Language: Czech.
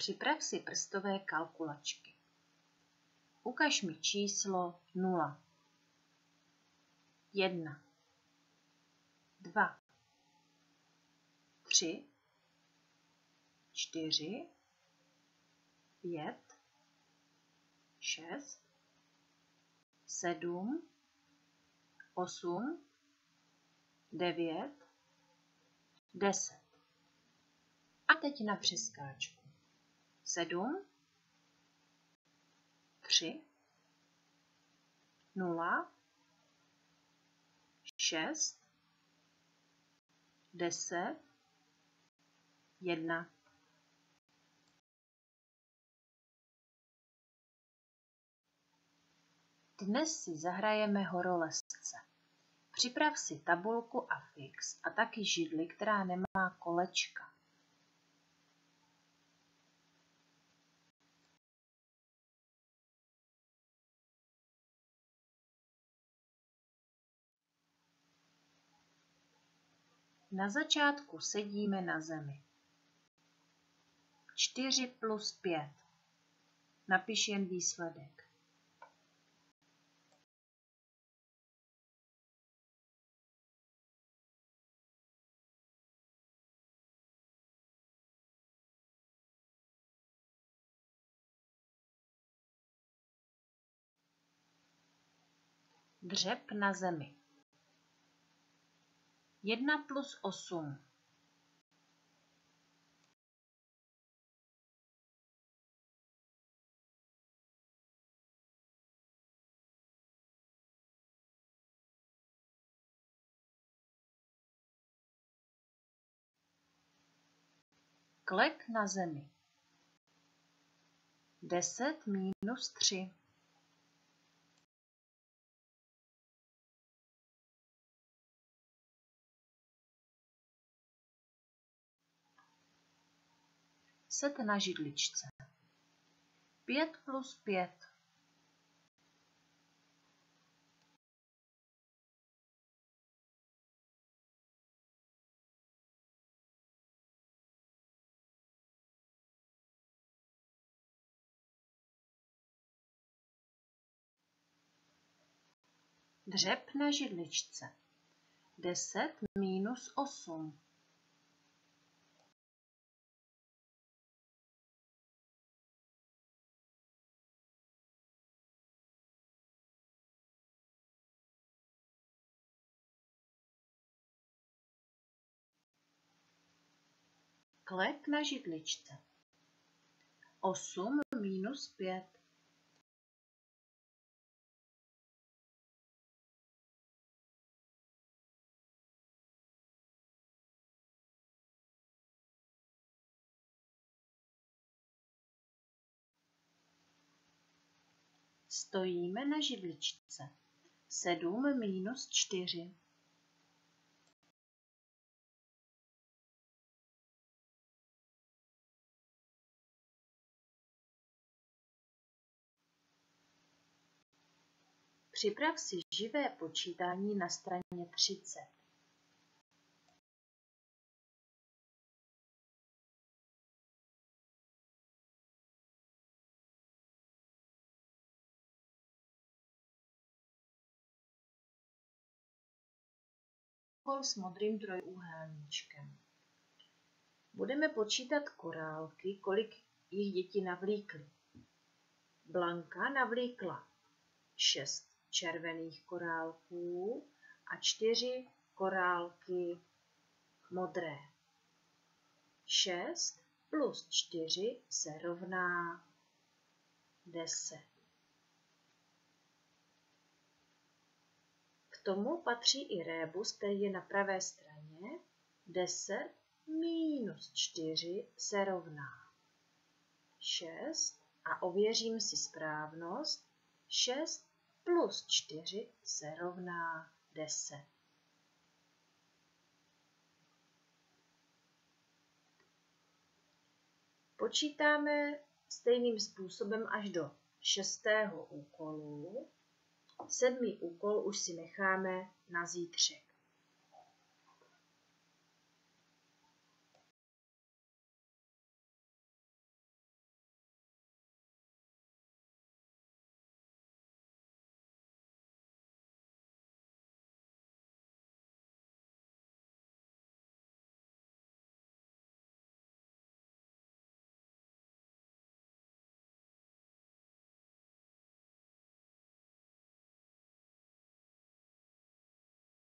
Připrav si prstové kalkulačky. Ukaž mi číslo 0. 1, 2, 3, 4, 5, 6, 7, 8, 9, 10. A teď na přeskáčku. 7, 3, 0, 6, 10, 1. Dnes si zahrajeme horolezce. Připrav si tabulku a fix a taky židli, která nemá kolečka. Na začátku sedíme na zemi. 4 plus 5. Napiš jen výsledek. Dřep na zemi. 1 plus 8. Klek na zemi. 10 minus 3. Set na židličce. 5 plus 5. Dřep na židličce. 10 minus 8. Klek na židličce. 8 minus 5. Stojíme na židličce. 7 minus 4. Připrav si živé počítání na straně 30. Úkol s modrým trojúhelníčkem. Budeme počítat korálky, kolik jich děti navlíkly. Blanka navlíkla 6 červených korálků a 4 korálky modré. 6 plus 4 se rovná 10. K tomu patří i rébus, který je na pravé straně. 10 minus 4 se rovná 6 a ověřím si správnost. 6 plus 4 se rovná 10. Počítáme stejným způsobem až do 6. úkolu. 7. úkol už si necháme na zítřek.